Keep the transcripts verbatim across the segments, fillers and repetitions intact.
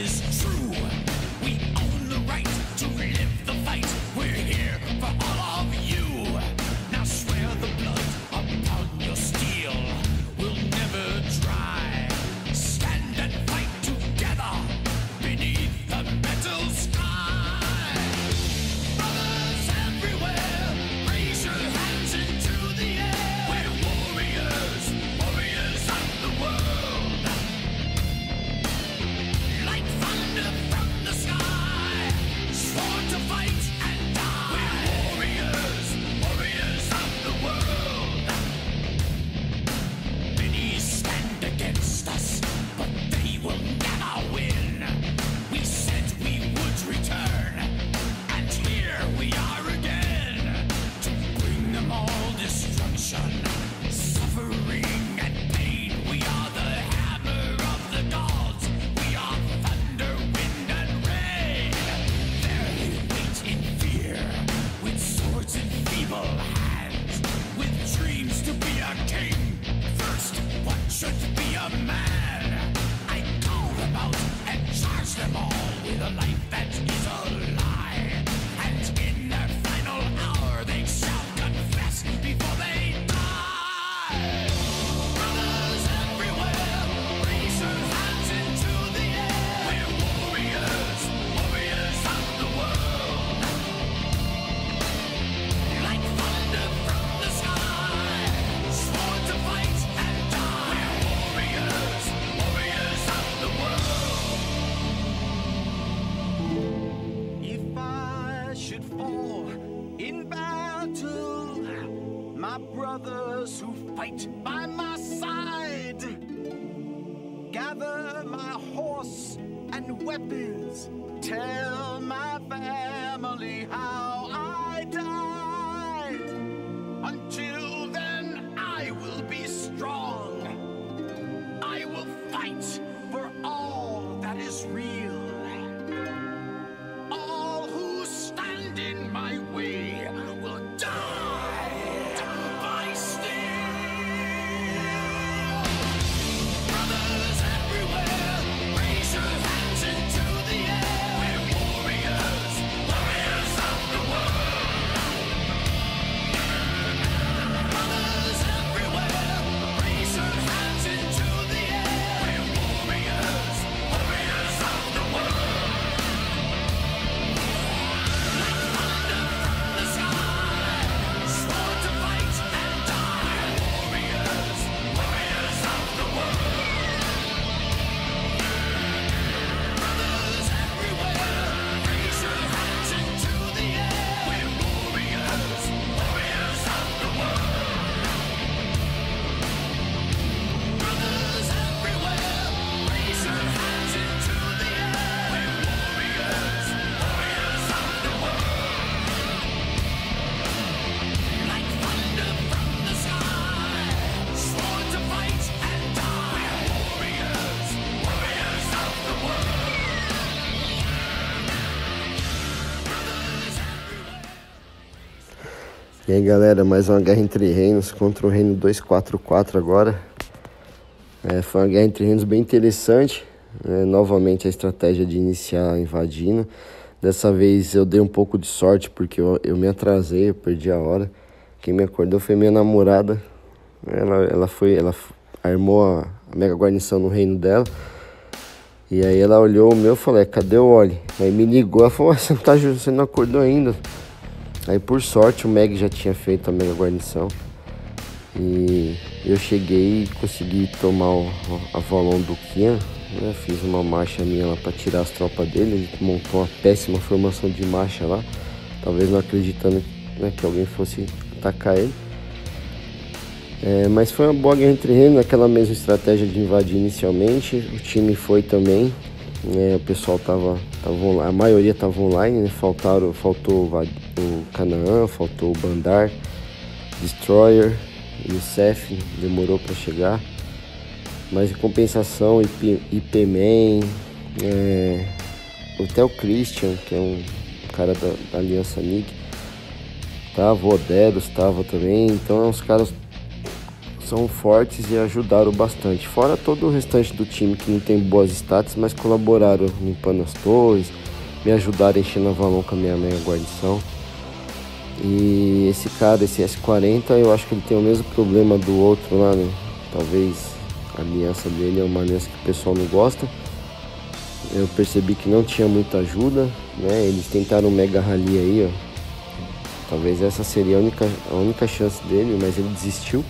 brothers who fight by my side. Gather my horse and weapons. Tell my family how I died. Until then, I will be strong. I will fight for all that is real. All who stand in my way will die. By steel. Brothers everywhere, raise your hands into the air. We're warriors, warriors of the world. Brothers everywhere, raise your hands into the air. We're warriors, warriors of the world. Like thunder from the sky, sworn to fight and die. Warriors, warriors of the world. Brothers everywhere, raise your hands into the air. We're warriors, warriors of the world. Brothers everywhere, raise your hands into the air. We're warriors, warriors of the world. Like thunder from the sky, sworn to fight and die. Warriors, warriors of the world. Brothers everywhere. E aí galera, mais uma guerra entre reinos contra o reino dois quatro quatro agora. É, foi uma guerra entre reinos bem interessante. É, novamente a estratégia de iniciar invadindo. Dessa vez eu dei um pouco de sorte porque eu, eu me atrasei, eu perdi a hora. Quem me acordou foi minha namorada. Ela, ela, foi, ela armou a, a mega guarnição no reino dela. E aí ela olhou o meu e falou, cadê o Oli? Aí me ligou, ela falou, você não, tá, você não acordou ainda? Aí por sorte o Meg já tinha feito a mega guarnição. E eu cheguei e consegui tomar o AVALON do Kian, né? Fiz uma marcha minha lá para tirar as tropas dele. Ele montou uma péssima formação de marcha lá, talvez não acreditando, né, que alguém fosse atacar ele. É, mas foi uma boa guerra entre reinos, aquela mesma estratégia de invadir inicialmente. O time foi também, né, o pessoal tava, tava online, a maioria tava online, né? Faltaram, faltou o, o Canaã, faltou o Bandar, Destroyer e o Cef, demorou para chegar. Mas em compensação, I P-Man, é, até o Christian, que é um cara da, da Aliança Nick, tava, o Oderos tava também. Então os caras, são fortes e ajudaram bastante. Fora todo o restante do time que não tem boas stats, mas colaboraram limpando as torres, me ajudaram enchendo a Avalon com a minha mega guarnição. E esse cara, esse S quarenta, eu acho que ele tem o mesmo problema do outro lá, né? Talvez a aliança dele é uma aliança que o pessoal não gosta. Eu percebi que não tinha muita ajuda, né? Eles tentaram um mega rally aí, ó. Talvez essa seria a única, a única chance dele, mas ele desistiu.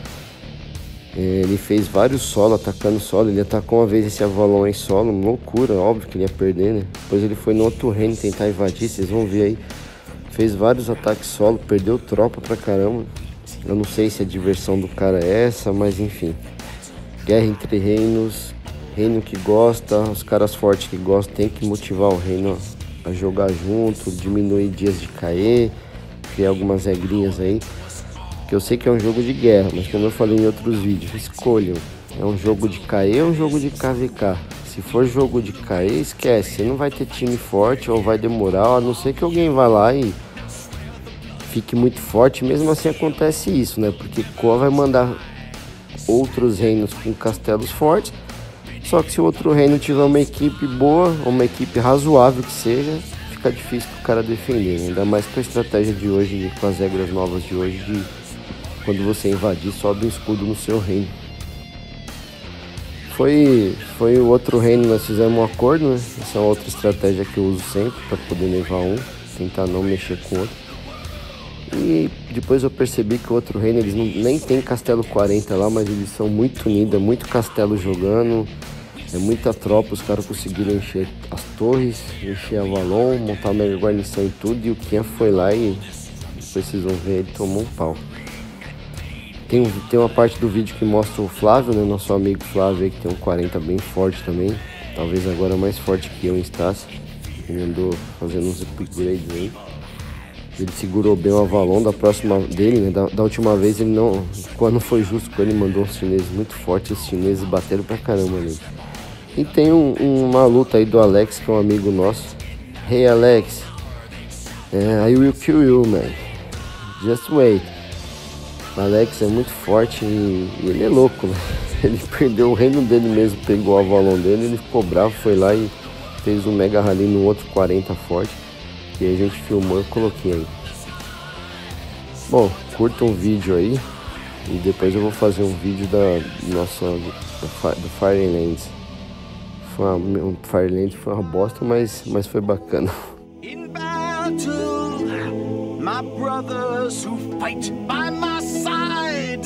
Ele fez vários solo, atacando solo. Ele atacou uma vez esse Avalon em solo, loucura, óbvio que ele ia perder, né? Depois ele foi no outro reino tentar invadir, vocês vão ver aí. Fez vários ataques solo, perdeu tropa pra caramba. Eu não sei se a diversão do cara é essa, mas enfim. Guerra entre reinos, reino que gosta, os caras fortes que gostam tem que motivar o reino a jogar junto, diminuir dias de cair, criar algumas regrinhas aí. Que eu sei que é um jogo de guerra, mas como eu falei em outros vídeos, escolham. É um jogo de K E ou um jogo de K V K? Se for jogo de K E, esquece. Você não vai ter time forte ou vai demorar, a não ser que alguém vá lá e fique muito forte. Mesmo assim acontece isso, né? Porque Koa vai mandar outros reinos com castelos fortes. Só que se o outro reino tiver uma equipe boa, ou uma equipe razoável que seja, fica difícil pro cara defender, né? Ainda mais com a estratégia de hoje, com as regras novas de hoje, de quando você invadir, sobe um escudo no seu reino. Foi, foi o outro reino, nós fizemos um acordo, né? Essa é outra estratégia que eu uso sempre para poder levar um, tentar não mexer com o outro. E depois eu percebi que o outro reino, eles não, nem tem castelo quarenta lá, mas eles são muito unidos, é muito castelo jogando, é muita tropa, os caras conseguiram encher as torres, encher a Avalon, montar a mega guarnição e tudo, e o Kian foi lá e depois vocês vão ver, ele tomou um pau. Tem, tem uma parte do vídeo que mostra o Flávio, né, nosso amigo Flávio aí, que tem um quarenta bem forte também, talvez agora mais forte que eu em Stats. Ele andou fazendo uns upgrades aí. Ele segurou bem o Avalon da próxima dele, né, da, da última vez ele não, quando foi justo com ele, mandou uns chineses muito fortes, os chineses bateram pra caramba nele. E tem um, uma luta aí do Alex, que é um amigo nosso. Hey Alex, uh, I will kill you, man, just wait. Alex é muito forte e, e ele é louco, né? Ele perdeu o reino dele mesmo, pegou o Avalon dele, ele ficou bravo, foi lá e fez um mega rally no outro quarenta forte, que a gente filmou e coloquei aí. Bom, curta um vídeo aí e depois eu vou fazer um vídeo da nossa do, do Firelands. Foi uma, o Firelands foi uma bosta, mas, mas foi bacana. In battle, my brothers who fight by my side,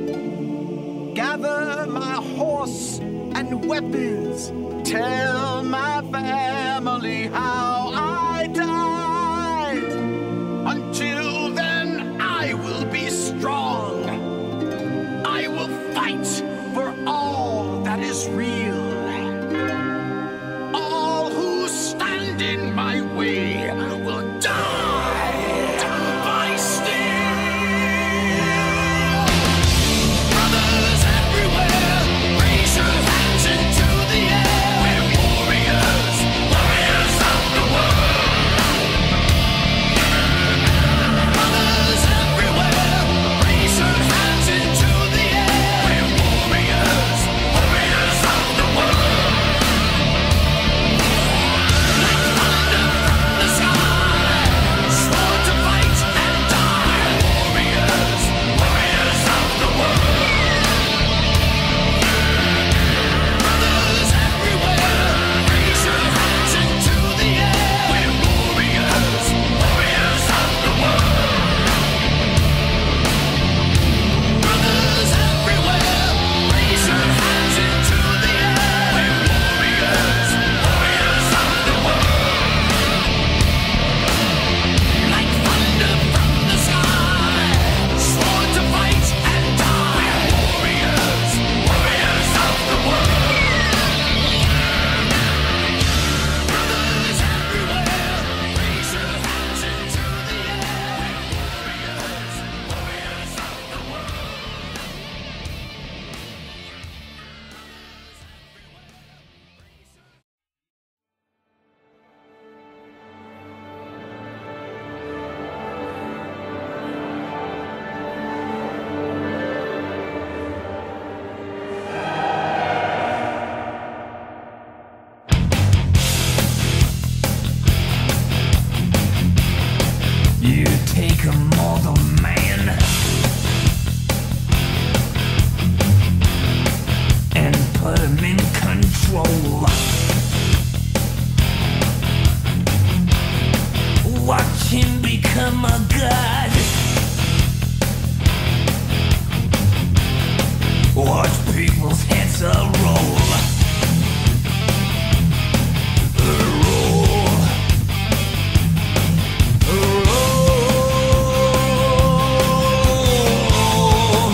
gather my horse and weapons, tell my family how I died. Until then I will be strong, I will fight for all that is real. All who stand in my way will die by steel. Brothers everywhere, raise your hands into the air. We're warriors, warriors of the world. Brothers everywhere, raise your hands into the air. We're warriors, warriors of the world. Like thunder from the sky. Oh my God. Watch people's heads a roll. Roll. Roll.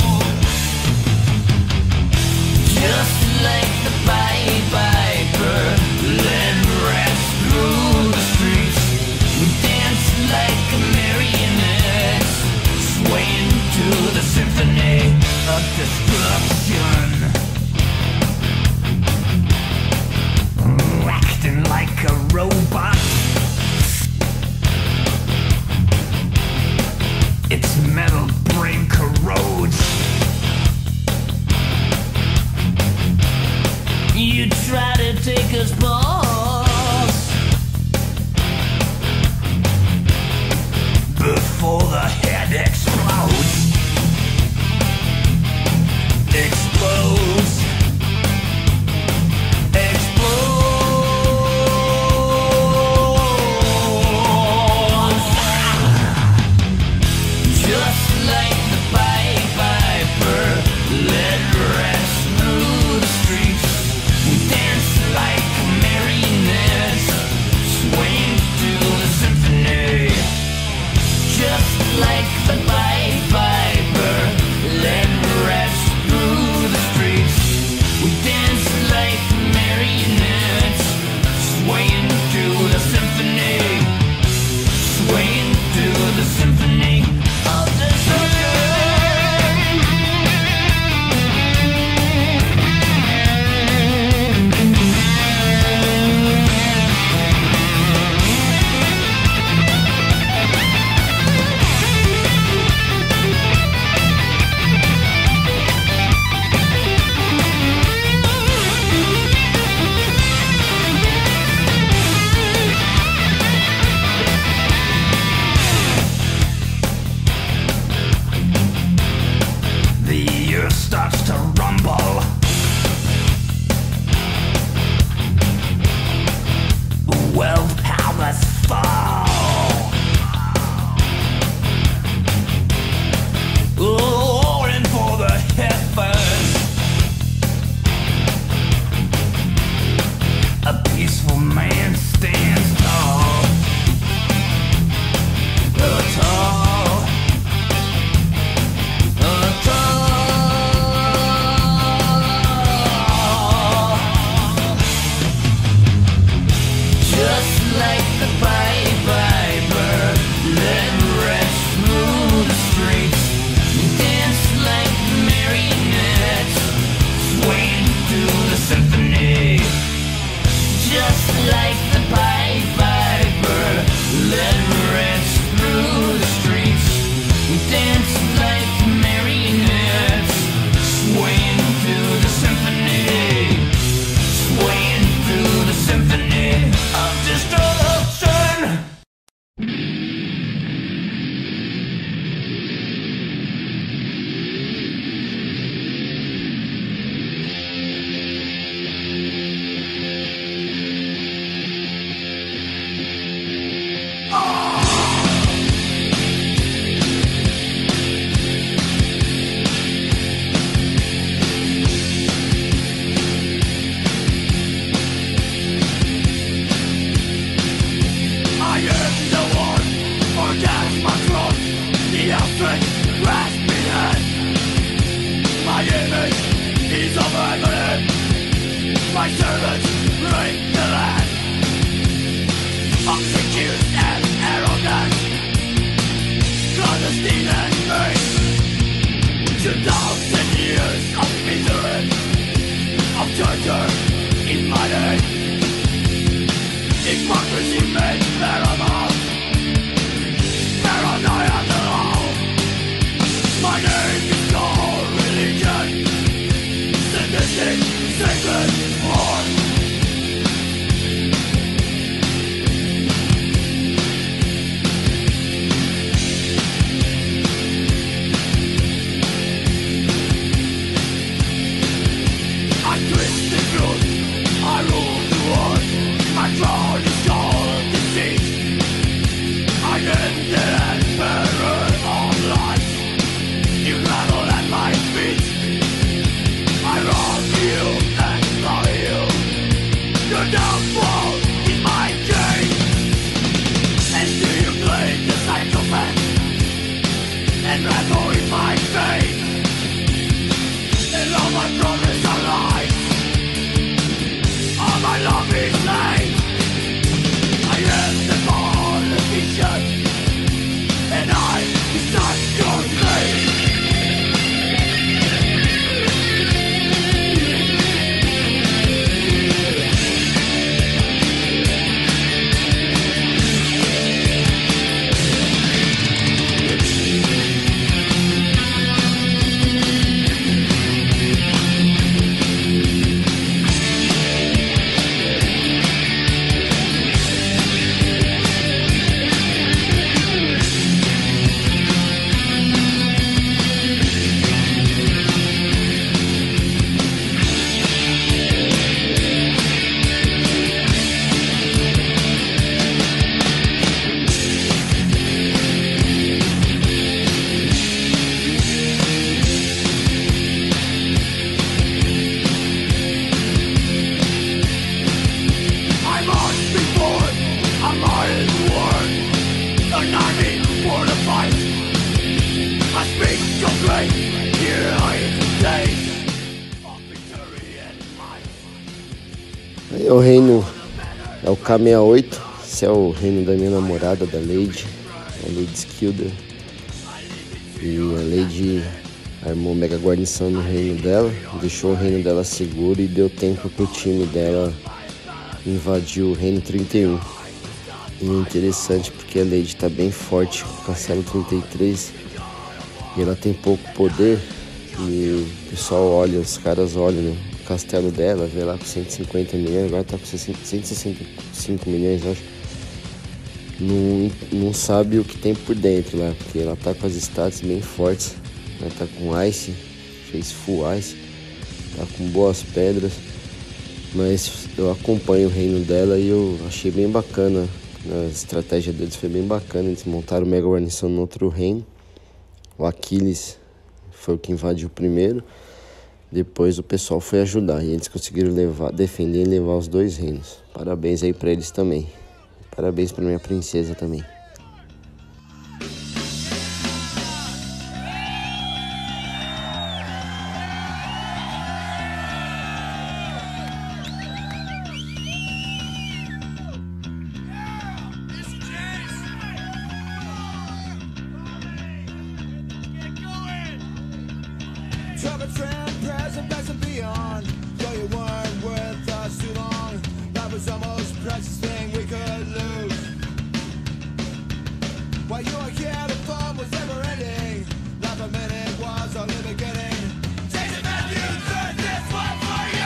Just like the Pied Piper, led rats through the streets. We dance like a marionette, swaying to the symphony of destruction. Acting like a robot. Its metal brain corrodes. You try to take us balls before the head explodes. Explodes. Explodes. Just like the Pied Piper, led rats through the streets. We dance like marionettes, swaying to the symphony. Just like the Pied Piper, led rats through the streets. We dance like marionettes, swaying to the symphony, swaying to the symphony of destruction. The earth starts to rumble. World powers fall. Roaring for the heavens. A peaceful man stands tall. Uh, tall. Uh, tall. Just like the Pied Piper, led rats through the streets. We dance like marionettes, swaying to the symphony. Just like the Pied Piper, led rats through the streets. We dance like marionettes, swaying to the symphony, swaying to the symphony of destruction. I am the one who gets my throat. The outstretched grasping hand. My image is of heaven. My servants break the land. Execute and arrogant, clandestine and vain. Two thousand years of misery, of torture in my name. Hypocrisy made paramount, paranoia the law. My name is no religion, sadistic, sacred heart. I rule the world, my throne is called deceit. Meu reino é o K sessenta e oito. Esse é o reino da minha namorada, da Lady. A Lady Skilder. E a Lady armou mega guarnição no reino dela. Deixou o reino dela seguro e deu tempo pro time dela invadir o reino trinta e um. E é interessante porque a Lady tá bem forte com o castelo trinta e três. E ela tem pouco poder. E o pessoal olha, os caras olham, né? O castelo dela, vê lá com cento e cinquenta milhões, agora tá com cento e sessenta e cinco milhões, eu acho. Não, não sabe o que tem por dentro lá, porque ela tá com as stats bem fortes. Ela tá com ice, fez full ice, tá com boas pedras. Mas eu acompanho o reino dela e eu achei bem bacana. A estratégia deles foi bem bacana. Eles montaram mega guarnição no outro reino. O Aquiles foi o que invadiu primeiro. Depois o pessoal foi ajudar e eles conseguiram levar, defender e levar os dois reinos. Parabéns aí pra eles também. Parabéns pra minha princesa também. Trouble trend, present, past and beyond. Though you weren't with us too long, that was the most precious thing we could lose. While you were here, the fun was never ending. Not a minute was only beginning. Jason Matthews, turn this one for you!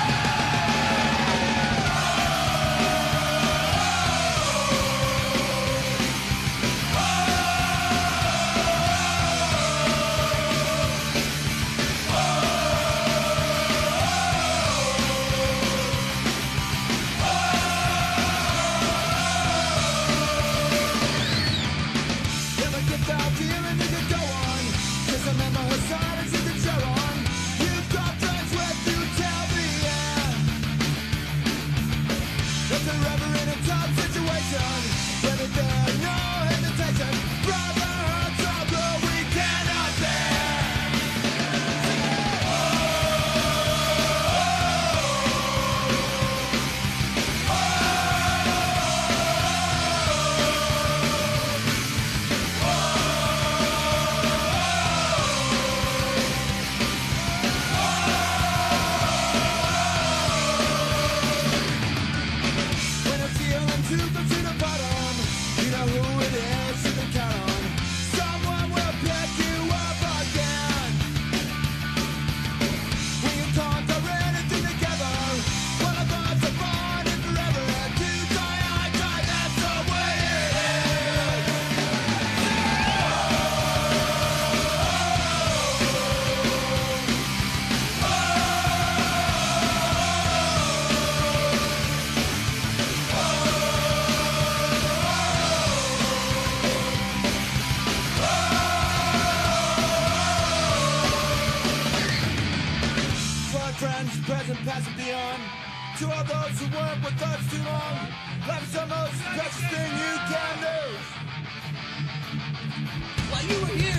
Friends, present, past and beyond. To all those who weren't with us too long, life's the most precious thing you can lose. While you were here